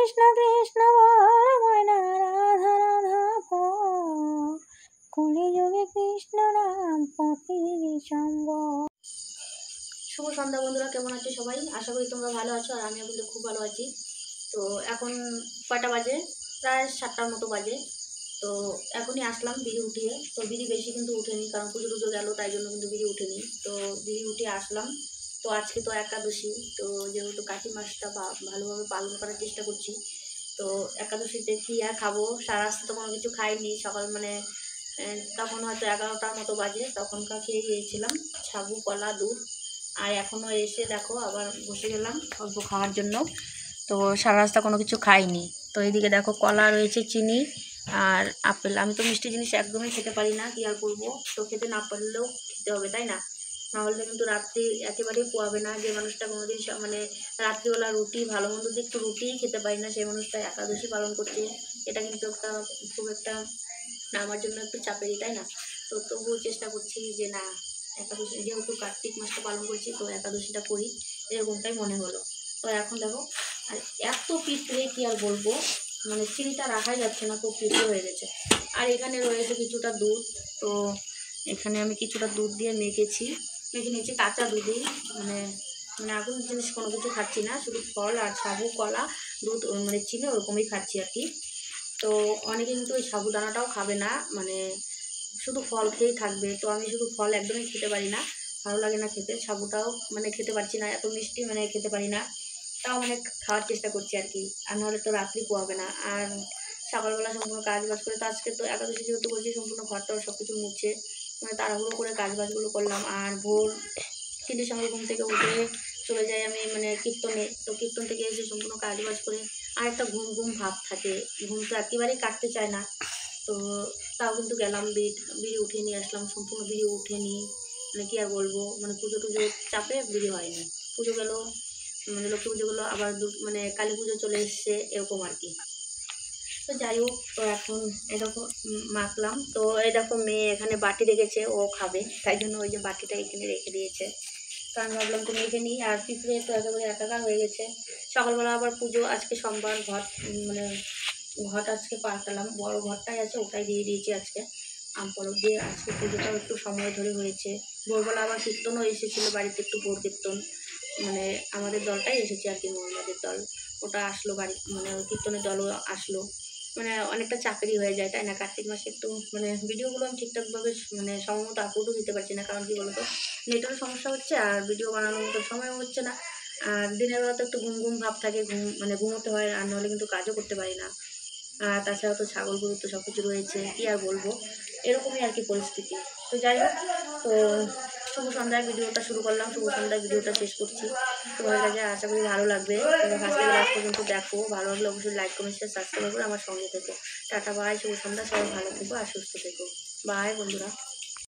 কৃষ্ণ কৃষ্ণ বল ময়না রাধা রাধা বল, কলিযুগে কৃষ্ণ নাম পতি বিশম্বর। শুভ সন্ধ্যা বন্ধুরা, কেমন আছো সবাই? আশা করি তোমরা ভালো আছো, আর আমিও কিন্তু খুব ভালো আছি। তো এখন কয়টা বাজে? প্রায় 7টার মতো বাজে। তো এখনই আসলাম বিড়ি উঠিয়ে। তো বিড়ি বেশি কিন্তু উঠেনি, কারণ পুজো টুজো গেল, তাই জন্য কিন্তু বিড়ি উঠেনি। তো বিড়ি উঠিয়ে আসলাম। তো আজকে তো একাদশী, তো যেহেতু কার্তিক মাসটা ভালোভাবে পালন করার চেষ্টা করছি। তো একাদশীতে কী আর খাবো, সারা রাস্তা তো কোনো কিছু খাইনি। সকাল মানে তখন হয়তো 11টার মতো বাজে, তখনকার খেয়ে গিয়েছিলাম সাবু, কলা, দুধ। আর এখনও এসে দেখো আবার বসে গেলাম অল্প খাওয়ার জন্য। তো সারা রাস্তা কোনো কিছু খাইনি। তো এইদিকে দেখো কলা রয়েছে, চিনি আর আপেল। আমি তো মিষ্টি জিনিস একদমই খেতে পারি না, কী আর করবো। তো খেতে না পারলেও খেতে হবে, তাই না? নাহলে কিন্তু রাত্রি একেবারেই পোয়াবে না। যে মানুষটা কোনোদিন মানে রাত্রিবেলা রুটি, ভালো মন্দ দিয়ে একটু রুটিই খেতে পারি না, সেই মানুষটা একাদশী পালন করছে, এটা কিন্তু একটা খুব একটা আমার জন্য একটু চাপেরই, তাই না? তো তবুও চেষ্টা করছি যে না, একাদশী যেহেতু কার্তিক মাসটা পালন করছি, তো একাদশীটা করি, এরকমটাই মনে হলো। তো এখন দেখো, আর এত পিঁপড়ে কী আর বলবো, মানে চিনিটা রাখাই যাচ্ছে না, খুব পিঁপড়ে হয়ে গেছে। আর এখানে রয়েছে কিছুটা দুধ। তো এখানে আমি কিছুটা দুধ দিয়ে মেখে নিয়েছি কাঁচা দুধেই। মানে মানে আগুন জিনিস কোনো কিছু খাচ্ছি না, শুধু ফল আর সাবু, কলা, দুধ, মানে চিনি ওরকমই খাচ্ছি আর কি। তো অনেকে কিন্তু ওই সাবুদানাটাও খাবে না, মানে শুধু ফল খেয়েই থাকবে। তো আমি শুধু ফল একদমই খেতে পারি না, ভালো লাগে না খেতে। সাবুটাও মানে খেতে পারছি না, এত মিষ্টি মানে খেতে পারি না। তাও মানে খাওয়ার চেষ্টা করছি আর কি, আর নাহলে তো রাত্রি পোয়াবে না। আর সকালবেলা সম্পূর্ণ কাজ বাজ করে, তো আজকে তো একাদশী যেহেতু বলছি, সম্পূর্ণ ঘরটা সব কিছু মুছে মানে তাড়াহুড়ো করে কাজ বাজগুলো করলাম। আর ভোর 3টের সময় ঘুম থেকে উঠে চলে যাই আমি মানে কীর্তনে। তো কীর্তন থেকে এসে সম্পূর্ণ কাজ বাজ করে আর একটা ঘুম ঘুম ভাব থাকে, ঘুম তো একেবারেই কাটতে চায় না। তো তাও কিন্তু গেলাম, বিড়ি উঠিয়ে নিয়ে আসলাম। সম্পূর্ণ বিড়ি উঠে নিই, মানে কী আর বলবো, মানে পুজো টুজো চাপে বিড়ি হয়নি। পুজো গেলো, মানে লক্ষ্মী পুজো গেলো, আবার মানে কালী পুজো চলে এসছে, এরকম আর কি। তো যাই হোক, তো এখন এরকম মাখলাম। তো এই দেখো মেয়ে এখানে বাটি রেখেছে, ও খাবে, তাই জন্য ওই যে বাটিটা এখানে রেখে দিয়েছে। তো আমি ভাবলাম তো মেখে নিই। আর পিঁপড়ে তো একেবারে একাকার হয়ে গেছে। সকালবেলা আবার পুজো, আজকে সোমবার, মানে ঘট আজকে পাল্টালাম, বড় ঘরটাই আছে, ওটাই দিয়ে দিয়েছি আজকে। পরব দিয়ে আজকে পুজোটাও একটু সময় ধরে হয়েছে। ভোরবেলা আবার কীর্তনও এসেছিলো বাড়িতে, একটু ভোর কীর্তন, মানে আমাদের দলটাই এসেছে আর কি, মহিলাদের দল। ওটা আসলো বাড়ি, মানে ওই কীর্তনের দলও আসলো। মানে অনেকটা চাপেরই হয়ে যায়, তাই না? কার্তিক মাসে একটু মানে ভিডিওগুলো আমি ঠিকঠাকভাবে মানে সময় মতো আপলোডও দিতে পারছি না, কারণ কি বলতো, নেটেরও সমস্যা হচ্ছে, আর ভিডিও বানানোর মতো সময়ও হচ্ছে না। আর দিনের বেলা তো একটু ঘুম ঘুম ভাব থাকে, মানে ঘুমোতে হয়, আর নাহলে কিন্তু কাজও করতে পারি না। আর তাছাড়া তো ছাগল গরু তো সব কিছু রয়েছে, কী আর বলবো, এরকমই আর কি পরিস্থিতি। তো যাই হোক, তো শুভ সন্ধ্যায় ভিডিওটা শুরু করলাম, শুভ সন্ধ্যায় ভিডিওটা শেষ করছি। তোমার কাছে আশা করি ভালো লাগবে। তো ফার্স্ট থেকে লাস্ট পর্যন্ত দেখো, ভালো লাগলে অবশ্যই লাইক, কমেন্ট, শেয়ার, সাবস্ক্রাইব করে আমার সঙ্গে থেকো। টাটা, বাই, শুভ সন্ধ্যা, সবাই ভালো থেকো আর সুস্থ থেকো। বাই বন্ধুরা।